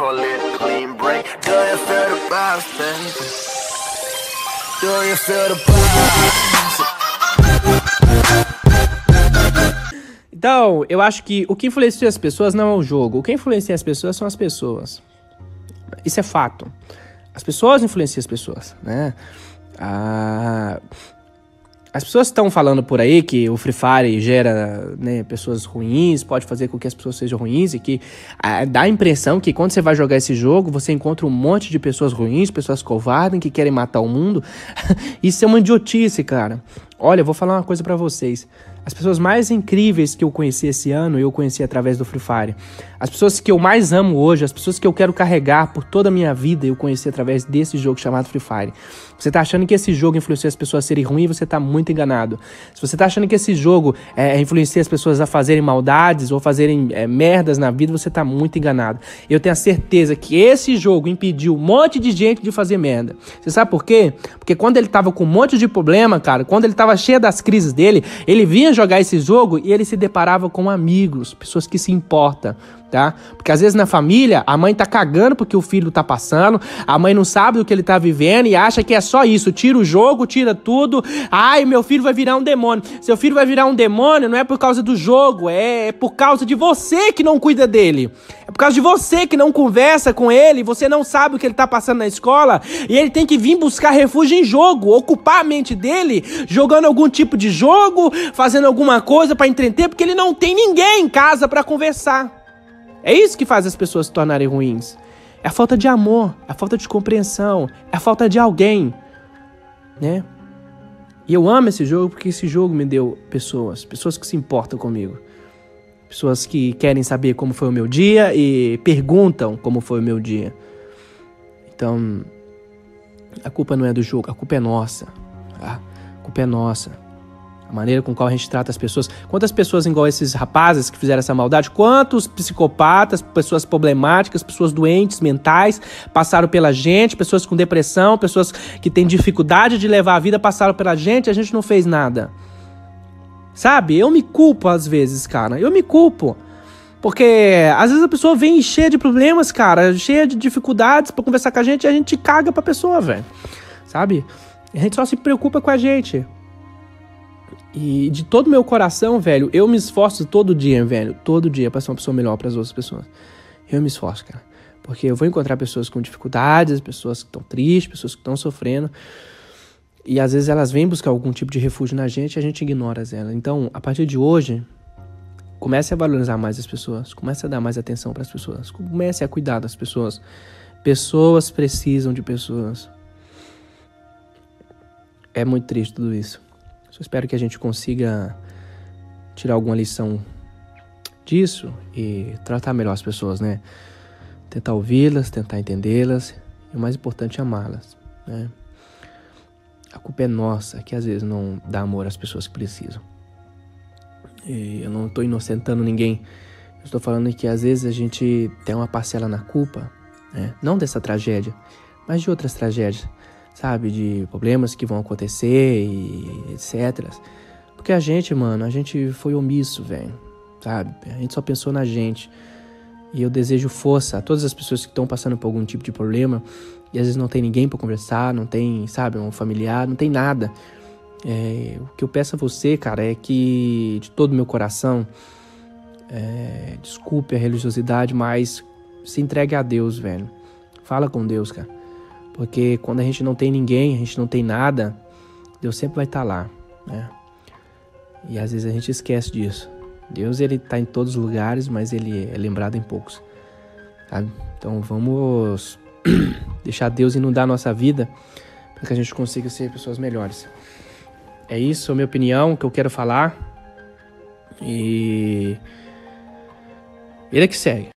call it clean break. Do you feel the vibes, baby? Do you feel the vibes? Então, eu acho que o que influencia as pessoas não é o jogo. O que influencia as pessoas são as pessoas. Isso é fato. As pessoas influenciam as pessoas, né? As pessoas estão falando por aí que o Free Fire gera, né, pessoas ruins, pode fazer com que as pessoas sejam ruins e que dá a impressão que quando você vai jogar esse jogo, você encontra um monte de pessoas ruins, pessoas covardes que querem matar o mundo. Isso é uma idiotice, cara. Olha, eu vou falar uma coisa pra vocês. As pessoas mais incríveis que eu conheci esse ano, eu conheci através do Free Fire. As pessoas que eu mais amo hoje, as pessoas que eu quero carregar por toda a minha vida, eu conheci através desse jogo chamado Free Fire. Você tá achando que esse jogo influencia as pessoas a serem ruins, você tá muito enganado. Se você tá achando que esse jogo influencia as pessoas a fazerem maldades ou fazerem merdas na vida, você tá muito enganado. Eu tenho a certeza que esse jogo impediu um monte de gente de fazer merda. Você sabe por quê? Porque quando ele tava com um monte de problema, cara, quando ele tava cheio das crises dele, ele vinha jogar esse jogo e ele se deparava com amigos, pessoas que se importam, tá? Porque às vezes na família, a mãe tá cagando porque o filho tá passando, a mãe não sabe do que ele tá vivendo e acha que é só isso, tira o jogo, tira tudo, ai, meu filho vai virar um demônio. Seu filho vai virar um demônio não é por causa do jogo, é por causa de você que não cuida dele. É por causa de você que não conversa com ele, você não sabe o que ele tá passando na escola e ele tem que vir buscar refúgio em jogo, ocupar a mente dele, jogando algum tipo de jogo, fazendo alguma coisa pra entreter, porque ele não tem ninguém em casa pra conversar. É isso que faz as pessoas se tornarem ruins. É a falta de amor, é a falta de compreensão, é a falta de alguém, né? E eu amo esse jogo porque esse jogo me deu pessoas que se importam comigo. Pessoas que querem saber como foi o meu dia e perguntam como foi o meu dia. Então, a culpa não é do jogo, a culpa é nossa, tá? A culpa é nossa. A maneira com qual a gente trata as pessoas. Quantas pessoas igual esses rapazes que fizeram essa maldade, quantos psicopatas, pessoas problemáticas, pessoas doentes mentais passaram pela gente, pessoas com depressão, pessoas que têm dificuldade de levar a vida passaram pela gente, a gente não fez nada. Sabe? Eu me culpo às vezes, cara. Eu me culpo. Porque às vezes a pessoa vem cheia de problemas, cara, cheia de dificuldades pra conversar com a gente e a gente caga pra pessoa, velho. Sabe? A gente só se preocupa com a gente. E de todo o meu coração, velho, eu me esforço todo dia, velho. Todo dia pra ser uma pessoa melhor pras outras pessoas. Eu me esforço, cara. Porque eu vou encontrar pessoas com dificuldades, pessoas que estão tristes, pessoas que estão sofrendo. E às vezes elas vêm buscar algum tipo de refúgio na gente e a gente ignora elas. Então, a partir de hoje, comece a valorizar mais as pessoas. Comece a dar mais atenção pras pessoas. Comece a cuidar das pessoas. Pessoas precisam de pessoas. É muito triste tudo isso. Só espero que a gente consiga tirar alguma lição disso e tratar melhor as pessoas, né? Tentar ouvi-las, tentar entendê-las e o mais importante, amá-las, né? A culpa é nossa, que às vezes não dá amor às pessoas que precisam. E eu não estou inocentando ninguém. Eu estou falando que às vezes a gente tem uma parcela na culpa, né? Não dessa tragédia, mas de outras tragédias. Sabe, de problemas que vão acontecer e etc. Porque a gente, mano, a gente foi omisso, velho, sabe? A gente só pensou na gente. E eu desejo força a todas as pessoas que estão passando por algum tipo de problema e às vezes não tem ninguém pra conversar, não tem, sabe, um familiar, não tem nada. O que eu peço a você, cara, é que de todo o meu coração, desculpe a religiosidade, mas se entregue a Deus, velho. Fala com Deus, cara. Porque quando a gente não tem ninguém, a gente não tem nada, Deus sempre vai estar lá, né? E às vezes a gente esquece disso. Deus, ele tá em todos os lugares, mas ele é lembrado em poucos, sabe? Então vamos deixar Deus inundar a nossa vida para que a gente consiga ser pessoas melhores. É isso, a minha opinião, que eu quero falar. E ele é que segue.